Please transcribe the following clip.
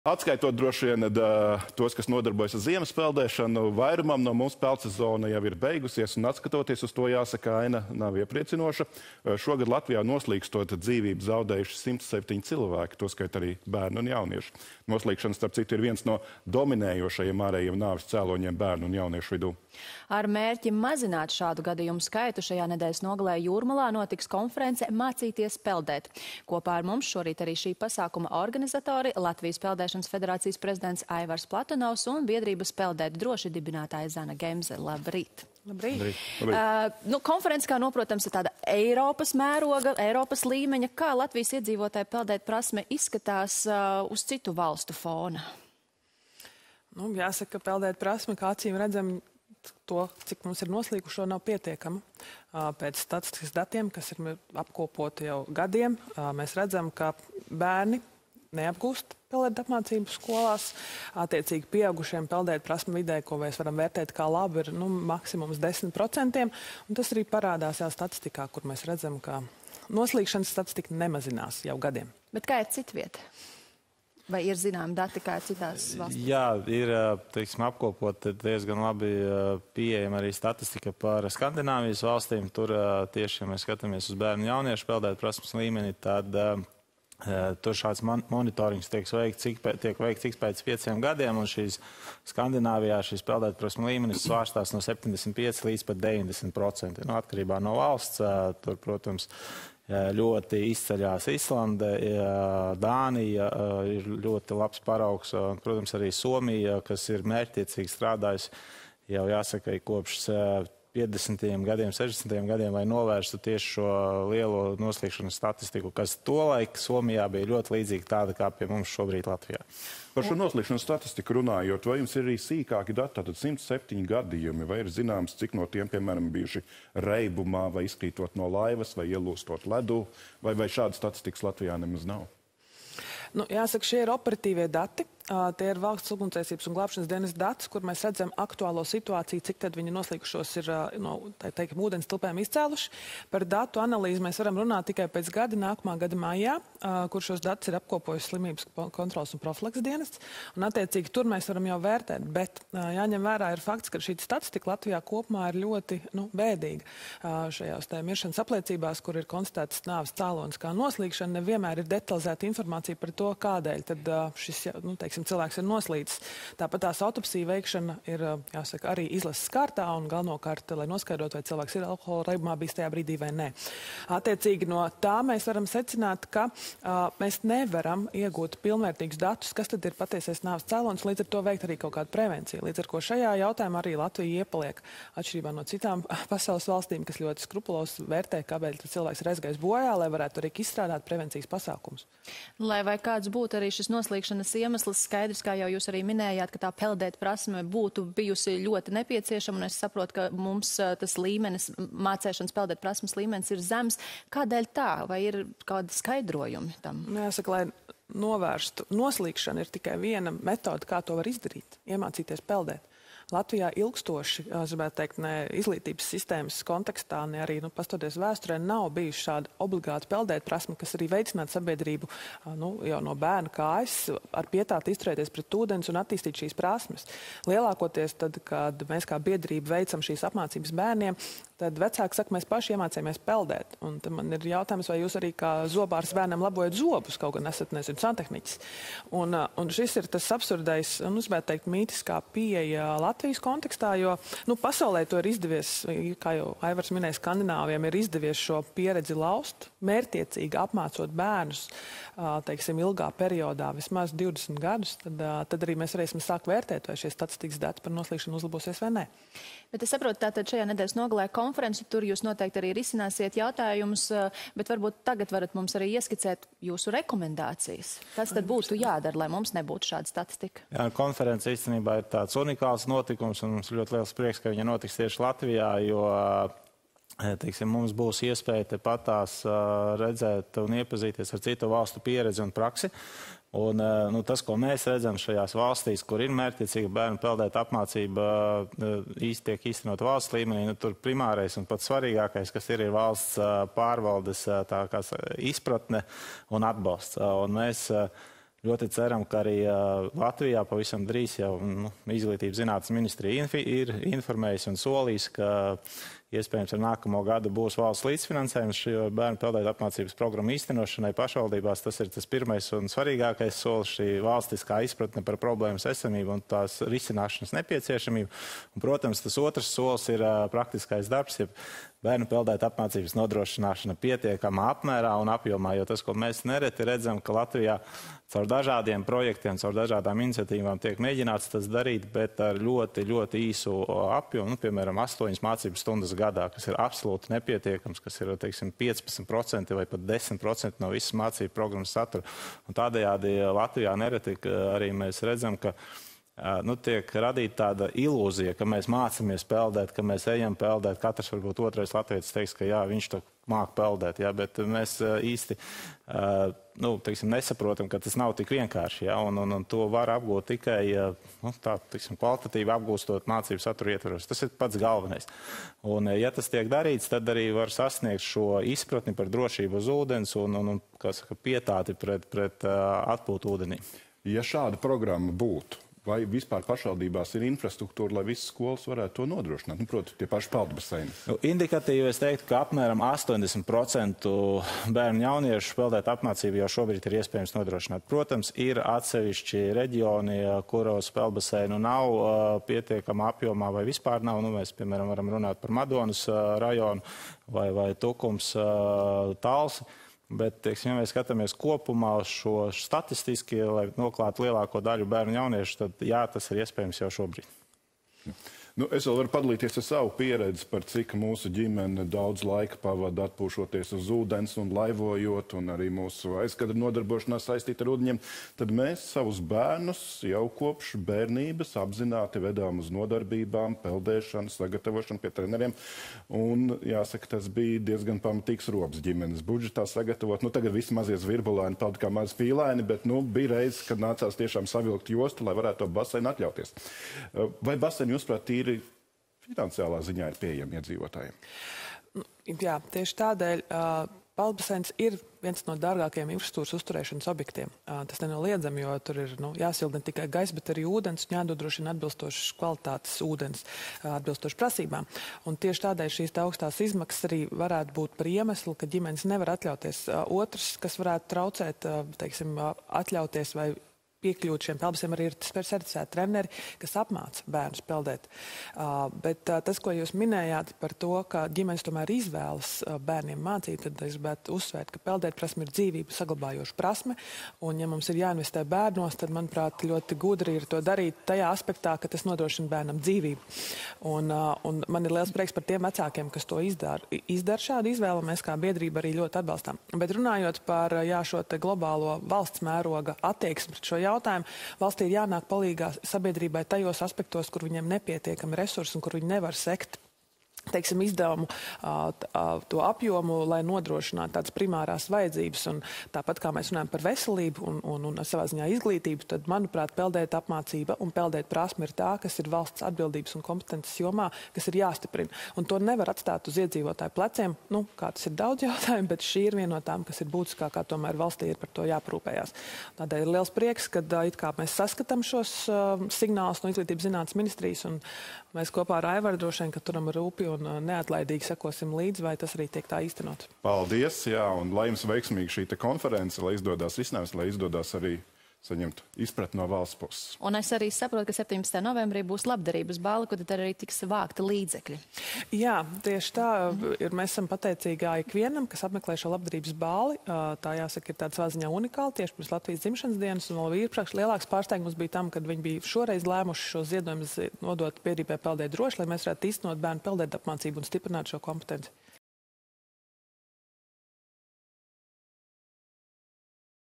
Atskaitot droši vien tos, kas nodarbojas ar ziemas peldēšanu, vairumam no mums peldsezona jau ir beigusies, un atskatoties uz to, jāsaka, aina nav iepriecinoša. Šogad Latvijā noslīkstot dzīvību zaudējuši 107 cilvēki, toskait arī bērni un jaunieši. Noslīkšana, starp citu, ir viens no dominējošajiem ārējiem nāves cēloņiem bērnu un jauniešu vidū. Ar mērķi mazināt šādu gadījumu skaitu šajā nedēļas nogalē Jūrmalā notiks konference Mācīties peldēt. Kopā ar mums šorīt arī šī pasākuma organizatori Latvijas Peldēšanas federācijas prezidents Aivars Platonovs un biedrības Peldēt droši dibinātāja Zana Gemze. Labrīt! Labrīt. Konference, kā noprotams, ir tāda Eiropas mēroga, Eiropas līmeņa. Kā Latvijas iedzīvotāju peldēt prasme izskatās uz citu valstu fona? Jāsaka, ka peldēt prasme, kā acīm redzam, to, cik mums ir noslīkušo, nav pietiekama. Pēc statistikas datiem, kas ir apkopoti jau gadiem, mēs redzam, ka bērni neapgūst peldēt apmācību skolās. Attiecīgi pieaugušiem peldēt prasme vidē, ko mēs varam vērtēt kā labu, ir maksimums 10%. Un tas arī parādās jau statistikā, kur mēs redzam, ka noslīkšanas statistika nemazinās jau gadiem. Bet kā ir citvieta? Vai ir zināmi dati, kā ir citās valstīs? Jā, ir, teiksim, apkopot diezgan labi pieejama arī statistika par Skandināvijas valstīm. Tur tieši, ja mēs skatāmies uz bērnu jauniešu peldēt prasmes līmeni, tad tur šāds monitorings tiek veikts ik pēc 5 gadiem, un Skandināvijā šīs peldēt prasmes līmenis svārstās no 75 līdz pat 90%. Atkarībā no valsts, tur, protams, ļoti izceļās Islande, Dānija ir ļoti labs paraugs, protams, arī Somija, kas ir mērķtiecīgi strādājusi jau jāsaka kopš 50. gadiem, 60. gadiem, lai novērstu tieši šo lielo noslīkšanas statistiku, kas tolaik Somijā bija ļoti līdzīga tāda kā pie mums šobrīd Latvijā. Par šo noslīkšanas statistiku runājot, vai jums ir arī sīkāki dati, tātad 107 gadījumi, vai ir zināms, cik no tiem, piemēram, bijuši reibumā, vai izkrītot no laivas, vai ielūstot ledu, vai šāda statistikas Latvijā nemaz nav? Jāsaka, šie ir operatīvie dati. Tie ir valsts ugunsdzēsības un glābšanas dienas dati, kur mēs redzam aktuālo situāciju, cik tad viņi noslīkušos ir, ūdens tilpēm izcēluši. Par datu analīzi mēs varam runāt tikai pēc gada, nākamā gada maijā, kur šos datus ir apkopojusi slimības kontrolas un profilaks dienests. Un attiecīgi tur mēs varam jau vērtēt, bet jāņem vērā ir fakts, ka šī statistika Latvijā kopumā ir ļoti bēdīga. Šajās miršanas apliecībās, kur ir konstatēts nāves cēlonis kā noslīkšana, nevienmēr ir detalizēta informācija par to, kādēļ tad šis, cilvēks ir noslīdis. Tāpat tās autopsija veikšana ir, jāsaka, arī izlases kārtā un galvenokārt, lai noskaidrotu, vai cilvēks ir alkohola reibumā bijis tajā brīdī vai nē. Attiecīgi no tā mēs varam secināt, ka mēs nevaram iegūt pilnvērtīgus datus, kas tad ir patiesais nāves cēlonis, līdz ar to veikt arī kaut kādu prevenciju. Līdz ar ko šajā jautājumā arī Latvija iepaliek atšķirībā no citām pasaules valstīm, kas ļoti skrupulosi vērtē, kāpēc cilvēks ir aizgājis bojā, lai varētu arī izstrādāt prevencijas pasākumus. Lai vai kāds būtu arī šis noslīkšanas iemesls, skaidrs, kā jau jūs arī minējāt, ka tā peldēt prasme būtu bijusi ļoti nepieciešama, un es saprotu, ka mums tas līmenis, mācēšanas peldēt prasmes līmenis ir zems. Kādēļ tā? Vai ir kādi skaidrojumi tam? Jāsaka, lai novērstu noslīkšanu, ir tikai viena metode, kā to var izdarīt, iemācīties peldēt. Latvijā ilgstoši, es gribētu teikt, ne izglītības sistēmas kontekstā, ne arī pastoties vēsturē, nav bijuši šāda obligāta peldēt prasme, kas arī veicinātu sabiedrību jau no bērna kājas ar pietāti izturēties pret ūdens un attīstīt šīs prasmes. Lielākoties tad, kad mēs kā biedrība veicam šīs apmācības bērniem, tad vecāki saka, mēs paši iemācījāmies peldēt. Un tad man ir jautājums, vai jūs arī kā zobārs bērnam labojat zobus, kaut gan esat, nezinu, santehniķis. Un šis ir tas absurdais, un es gribētu teikt, mītiskā pieeja Latvijas kontekstā, jo pasaulē to ir izdevies, kā jau Aivars minēja, Skandināviem ir izdevies šo pieredzi laust, mērķtiecīgi apmācot bērnus, teiksim, ilgā periodā, vismaz 20 gadus, tad arī mēs varēsim sākt vērtēt, vai šie statistikas dati par noslīkšanu uzlabosies vai nē. Bet es saprotu, tātad šajā nedēļas nogalē konferenci, tur jūs noteikti arī risināsiet jautājumus, bet varbūt tagad varat mums arī ieskicēt jūsu rekomendācijas. Kas tad būtu jādara, lai mums nebūtu šāda statistika? Jā, konference īstenībā ir tāds unikāls notikums, un mums ļoti liels prieks, ka viņa notiks tieši Latvijā, jo teiksim, mums būs iespēja tepatās redzēt un iepazīties ar citu valstu pieredzi un praksi. Un tas, ko mēs redzam šajās valstīs, kur ir mērķtiecīga bērnu peldēt apmācība, tiek īstenot valsts līmenī, tur primārais un pats svarīgākais, kas ir valsts pārvaldes izpratne un atbalsts. Un mēs ļoti ceram, ka arī Latvijā pavisam drīz jau Izglītības zinātnes ministrija ir informējusi un solījis, ka iespējams ar nākamo gadu būs valsts līdzfinansējums šī bērnu peldēt apmācības programmu īstenošanai pašvaldībās. Tas ir tas pirmais un svarīgākais solis, šī valstiskā izpratne par problēmas esamību un tās risināšanas nepieciešamību. Un, protams, tas otrs solis ir praktiskais darbs, ja bērnu peldēt apmācības nodrošināšana pietiekamā apmērā un apjomā, jo tas, ko mēs nereti redzam, ka Latvijā caur dažādiem projektiem, caur dažādām iniciatīvām tiek mēģināts tas darīt, bet ar ļoti, ļoti īsu apjomu, piemēram, 8 mācību stundas gadā, kas ir absolūti nepietiekams, kas ir, teiksim, 15% vai pat 10% no visas mācību programmas satura. Un tādējādi Latvijā nereti arī mēs redzam, ka tiek radīta tāda ilūzija, ka mēs mācāmies peldēt, ka mēs ejam peldēt. Katrs varbūt otrais latvietis teiks, ka jā, viņš to māk peldēt, jā, bet mēs īsti nesaprotam, ka tas nav tik vienkārši, jā, un to var apgūt tikai kvalitatīvi apgūstot mācību satura ietvaros. Tas ir pats galvenais. Un, ja tas tiek darīts, tad arī var sasniegt šo izpratni par drošību uz ūdens un pietāti pret atpūtu ūdenī. Ja šāda programma būtu, vai vispār pašvaldībās ir infrastruktūra, lai visas skolas varētu to nodrošināt? Proti, tie paši peldbaseini. Indikatīvi es teiktu, ka apmēram 80% bērnu jauniešu peldēt apmācību jau šobrīd ir iespējams nodrošināt. Protams, ir atsevišķi reģioni, kuros peldbaseinu nav pietiekamā apjomā vai vispār nav. Mēs, piemēram, varam runāt par Madonas rajonu vai Tukums Talsi. Bet, teiksim, ja mēs skatāmies kopumā šo statistiski, lai noklātu lielāko daļu bērnu jauniešu, tad jā, tas ir iespējams jau šobrīd. Es vēl varu padalīties ar savu pieredzi par cik mūsu ģimene daudz laika pavada atpūšoties uz ūdens un laivojot, un arī mūsu aizkadra nodarbošanās saistīta ar ūdeņiem. Tad mēs savus bērnus jau kopš bērnības apzināti vedām uz nodarbībām, peldēšanu, sagatavošanu pie treneriem. Un jāsaka, tas bija diezgan pamatīgs robs ģimenes budžetā sagatavot. Tagad visi mazie zvirbulēni peld kā mazi pīlēni, bet bija reizes, kad nācās tiešām savilkt jostu, lai varētu to baseinu atļauties. Vai baseini, jūsuprāt, ir finansiālā ziņā ir pieejami iedzīvotājiem? Jā, tieši tādēļ peldbaseins ir viens no dārgākajiem infrastruktūras uzturēšanas objektiem. Tas nenoliedzami, jo tur ir jāsilda ne tikai gaisa, bet arī ūdens un jādodrošina atbilstošas kvalitātes ūdens, atbilstoši prasībām. Un tieši tādēļ šīs augstās izmaksas arī varētu būt par iemeslu, ka ģimenes nevar atļauties. Otrs, kas varētu traucēt, teiksim, atļauties vai piekļūt šiem peldbaseiem, arī ir certificēti treneri, kas apmāca bērnus peldēt. Bet tas, ko jūs minējāt par to, ka ģimenes tomēr izvēlas bērniem mācīt, tad es gribētu uzsvērt, ka peldēt prasme ir dzīvību saglabājoša prasme, un ja mums ir jāinvestē bērnos, tad, manuprāt, ļoti gudri ir to darīt tajā aspektā, ka tas nodrošina bērnam dzīvību. Un man ir liels prieks par tiem vecākiem, kas to izdara šādu izvēlu, mēs kā biedrība arī ļoti atbalstām. Bet runājot par šo te globālo valsts mēroga attieksmi pret šo jautājumu, valstī ir jānāk palīgā sabiedrībai tajos aspektos, kur viņiem nepietiekami resursi un kur viņi nevar sekt, teiksim, izdevumu to apjomu, lai nodrošinātu tādas primārās vajadzības. Un tāpat kā mēs runājam par veselību un savā ziņā izglītību, tad, manuprāt, peldēt apmācība un peldēt prasme ir tā, kas ir valsts atbildības un kompetences jomā, kas ir jāstiprina. Un to nevar atstāt uz iedzīvotāju pleciem, kā tas ir daudz jautājumu, bet šī ir viena no tām, kas ir būtiskākā, tomēr valstī ir par to jāprūpējās. Tādēļ ir liels prieks, kad it kā mēs saskatām šos signālus no Izglītības zinātnes ministrijas, un mēs kopā ar Aivaru droši vien, ka turam rūpi un neatlaidīgi sekosim līdzi, vai tas arī tiek tā īstenot. Paldies, jā, un lai jums veiksmīgi šī konference, lai izdodas risinājums, lai izdodas arī saņemt izpratni no valsts puses. Un es arī saprotu, ka 17. novembrī būs labdarības balva, kur tad arī tiks vākta līdzekļi. Jā, tieši tā. Mēs esam pateicīgi ikvienam, kas apmeklē šo labdarības balli. Tā, jāsaka, ir tāda savā ziņā unikāla tieši pirms Latvijas dzimšanas dienas. Un vēl iepriekš lielāks pārsteigums bija tam, kad viņi bija šoreiz lēmuši šo ziedojumus nodot biedrībai Peldēt droši, lai mēs varētu īstenot bērnu peldēt apmācību un stiprināt šo kompetenci.